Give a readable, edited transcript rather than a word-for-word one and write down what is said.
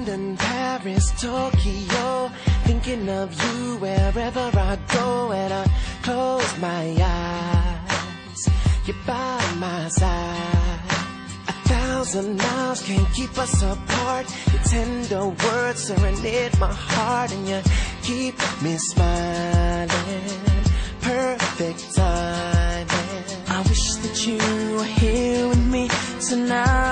London, Paris, Tokyo, thinking of you wherever I go. And I close my eyes, you're by my side. 1,000 miles can't keep us apart. Your tender words serenade my heart, and you keep me smiling. Perfect timing. I wish that you were here with me tonight.